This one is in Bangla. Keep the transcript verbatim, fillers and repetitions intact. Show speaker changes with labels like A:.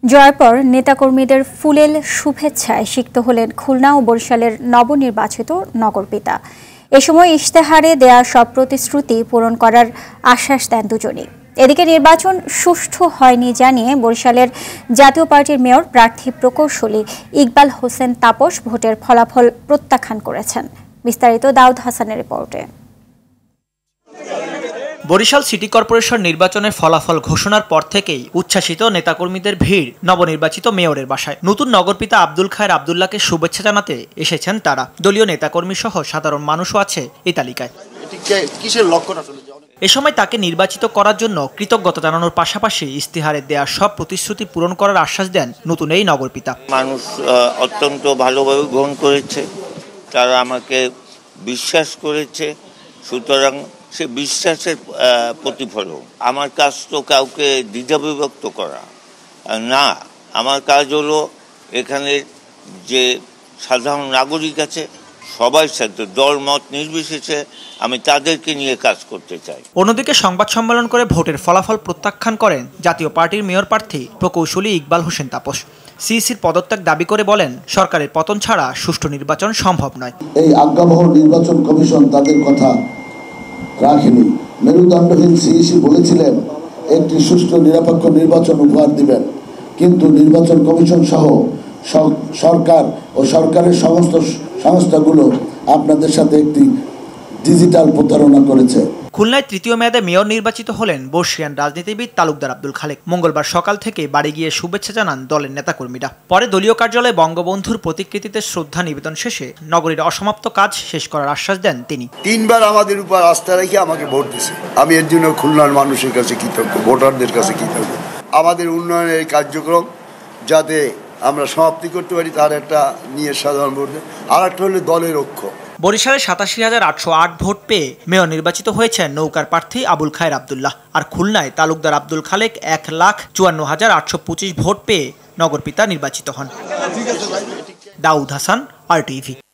A: জয়ের পর নেতাকর্মীদের ফুলেল শুভেচ্ছায় সিক্ত হলেন খুলনা ও বরিশালের নবনির্বাচিত নগরপিতা। এ সময় ইশতেহারে দেয়া সব প্রতিশ্রুতি পূরণ করার আশ্বাস দেন দুজনই। এদিকে নির্বাচন সুষ্ঠু হয়নি জানিয়ে বরিশালের জাতীয় পার্টির মেয়র প্রার্থী প্রকৌশলী ইকবাল হোসেন তাপস ভোটের ফলাফল প্রত্যাখ্যান করেছেন। বিস্তারিত দাউদ হাসানের রিপোর্টে।
B: বরিশাল সিটি কর্পোরেশন নির্বাচনের ফলাফল ঘোষণার পর থেকেই উচ্ছ্বাসিত নেতাকর্মীদের ভিড় নবনির্বাচিত মেয়রের বাসায়। নতুন নগরপিতা আব্দুল খায়ের আব্দুল্লাহকে শুভেচ্ছা জানাতে এসেছেন তারা। দলীয় নেতাকর্মী সহ সাধারণ মানুষও আছে এই তালিকায়। এ সময় তাকে নির্বাচিত করার জন্য কৃতজ্ঞতা জানানোর পাশাপাশি ইস্তিহারে দেয়া সব প্রতিশ্রুতি পূরণ করার আশ্বাস দেন নতুন এই নগরপিতা।
C: মানুষ অত্যন্ত ভালোভাবে গ্রহণ করেছে, তারা আমাকে বিশ্বাস করেছে, সুতরাং সে বিশ্বাসের প্রতিফলন। আমার কাজ তো কাউকে দ্বিধাবিভক্ত করা না, আমার কাজ হলো এখানে যে সাধারণ নাগরিক আছে সবার সাথে দল মত নির্বিশেষে আমি তাদেরকে নিয়ে কাজ করতে চাই।
B: অন্যদিকে সংবাদ সম্মেলন করে ভোটের ফলাফল প্রত্যাখ্যান করেন জাতীয় পার্টির মেয়র প্রার্থী প্রকৌশলী ইকবাল হোসেন তাপস। সিইসির পদত্যাগ দাবি করে বলেন, সরকারের পতন ছাড়া সুষ্ঠু নির্বাচন সম্ভব নয়।
D: এই আজ্ঞাবহ নির্বাচন কমিশন তাদের কথা রাখেনি। মেরুদণ্ডহীন সিইসি বলেছিলেন একটি সুষ্ঠু নিরপেক্ষ নির্বাচন উপহার দিবেন, কিন্তু নির্বাচন কমিশন সহ সরকার ও সরকারের সমস্ত সংস্থাগুলো আপনাদের সাথে একটি ডিজিটাল প্রতারণা করেছে।
B: খুলনায় তৃতীয় মেয়াদে মেয়র নির্বাচিত হলেন বর্ষিয়ান রাজনীতিবিদ তালুকদার আব্দুল খালেক। মঙ্গলবার সকাল থেকে বাড়ি গিয়ে শুভেচ্ছা জানান দলের নেতাকর্মীরা। পরে দলীয় কার্যালয়ে বঙ্গবন্ধুর প্রতিকৃতিতে শ্রদ্ধা নিবেদন শেষে নগরীর অসমাপ্ত কাজ শেষ করার আশ্বাস দেন তিনি।
E: তিনবার আমাদের উপর আস্থা রেখে আমাকে ভোট দিয়েছে, আমি এর জন্য খুলনার মানুষের কাছে কৃতজ্ঞ, ভোটারদের কাছে কৃতজ্ঞ। আমাদের উন্নয়নের কার্যক্রম যাতে আমরা সমাপ্তি করতে পারি তার একটা নিয়ে সাধারণ ভোট, আর একটা হলো দলের ঐক্য।
B: বরিশালে সাতাশি হাজার আটশো আট ভোট পেয়ে মেয়র নির্বাচিত হয়েছেন নৌকার প্রার্থী আবুল খায়ের আব্দুল্লাহ। আর খুলনায় তালুকদার আব্দুল খালেক এক লাখ চুয়ান্ন হাজার আটশো পঁচিশ ভোট পেয়ে নগরপিতা নির্বাচিত হন। Daud Hasan, R TV.